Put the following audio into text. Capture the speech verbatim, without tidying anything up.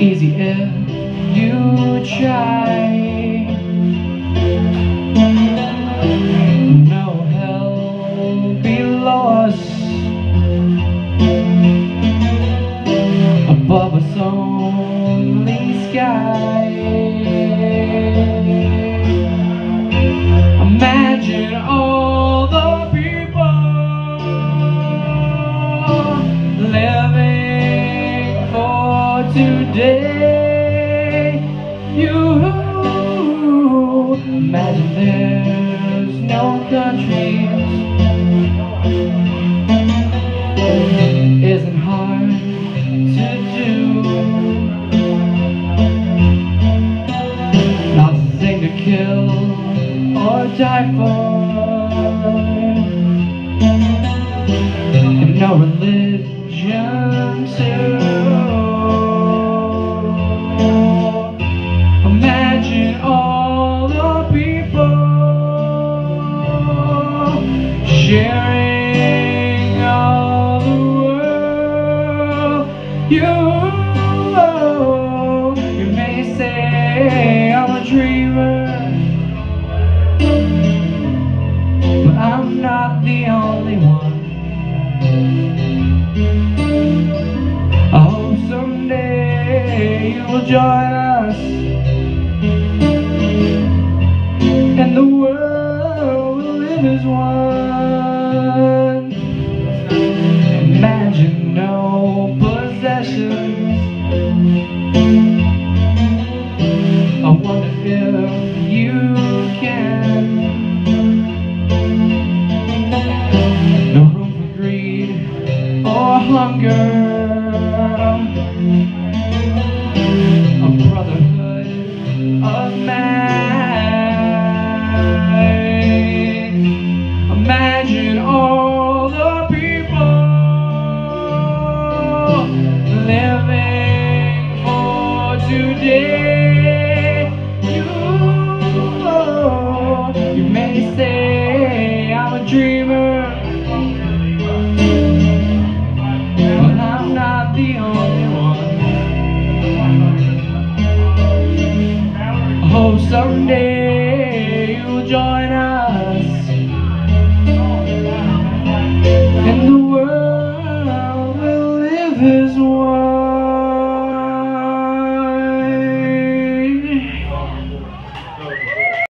easy if you try. No hell below us, above us only sky. Imagine all the people living for today. You imagine there's no countries. Isn't hard to do. Nothing to kill or die for, and no religion too. Imagine all the people sharing all the world. You, you may say I'm a dreamer, but I'm not the only one. I hope someday you will join us, and the world will live as one. Imagine no possessions. I wonder if you can. No room for greed or hunger. A brotherhood of man. Imagine all the people living for today. You, you may say I'm a dreamer, but I'm not the only one. I hope someday you'll join us, and the world will live as one.